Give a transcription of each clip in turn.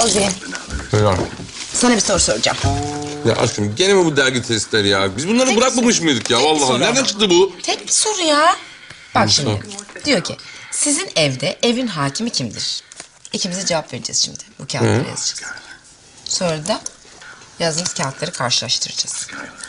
Ozi, Helal. sana bir soru soracağım. Ya aşkım gene mi bu dergi testleri ya? Biz bunları Tek bırakmamış soru. mıydık ya? Tek Vallahi soru nereden ama. çıktı bu? Tek bir soru ya. Bak Nasıl? şimdi, diyor ki sizin evde evin hakimi kimdir? İkimiz de cevap vereceğiz şimdi. Bu kağıtları yazacağız. Sonra da yazdığımız kağıtları karşılaştıracağız.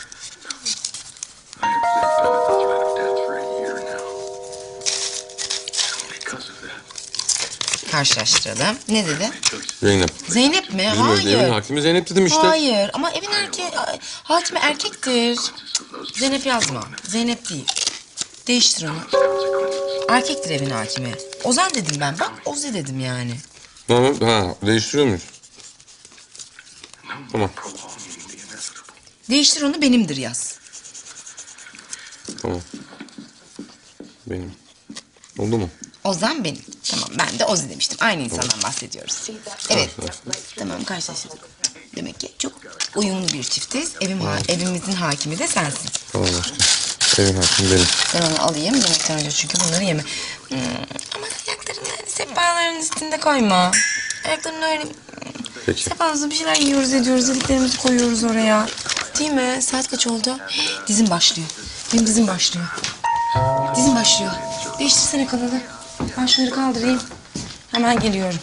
Karşılaştıralım. Ne dedi? Zeynep. Zeynep mi? Bizim evde evin Hayır. hakimi Zeynep dedim işte. Hayır ama evin hakimi erkektir. Zeynep yazma. Zeynep değil. Değiştir onu. Erkektir evin hakimi. Ozan dedim ben. Bak Ozi dedim yani. Tamam, ha değiştiriyor muyuz? Tamam, Değiştir onu benimdir yaz. tamam. Benim. Oldu mu? Ozan benim. Tamam ben de Ozi demiştim. Aynı insandan bahsediyoruz. Evet. Tamam karşılaştık. Demek ki çok uyumlu bir çiftiz. Evimizin hakimi de sensin. Tamam aşkım. Evin hakimi benim. Ben onu alayım yemekten önce çünkü bunları yeme. Ama ayaklarını sehpaların üstünde koyma. Ayaklarını öyle... Peki. Sehpamızda bir şeyler yiyoruz ediyoruz. Yediklerimizi koyuyoruz oraya. Değil mi? Saat kaç oldu? Dizim başlıyor. Benim dizim başlıyor. Dizim başlıyor. Değiştirsene kanalı. Ben şunları kaldırayım. Hemen geliyorum.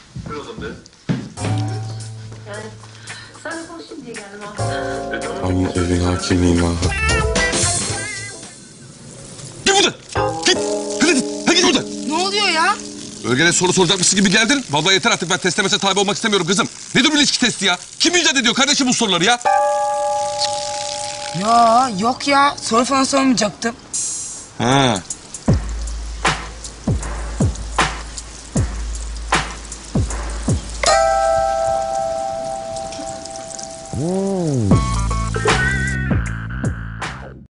Ama evin hakimiyim ha. Git buradan! Git! Hadi git buradan! Ne oluyor ya? Öyle soru soracakmışsın gibi geldin. Vallahi yeter artık, ben testlemese tabi olmak istemiyorum kızım. Nedir bu ilişki testi ya? Kim icat ediyor kardeşim bu soruları ya? Ya yok ya. Soru falan sormayacaktım. Ha.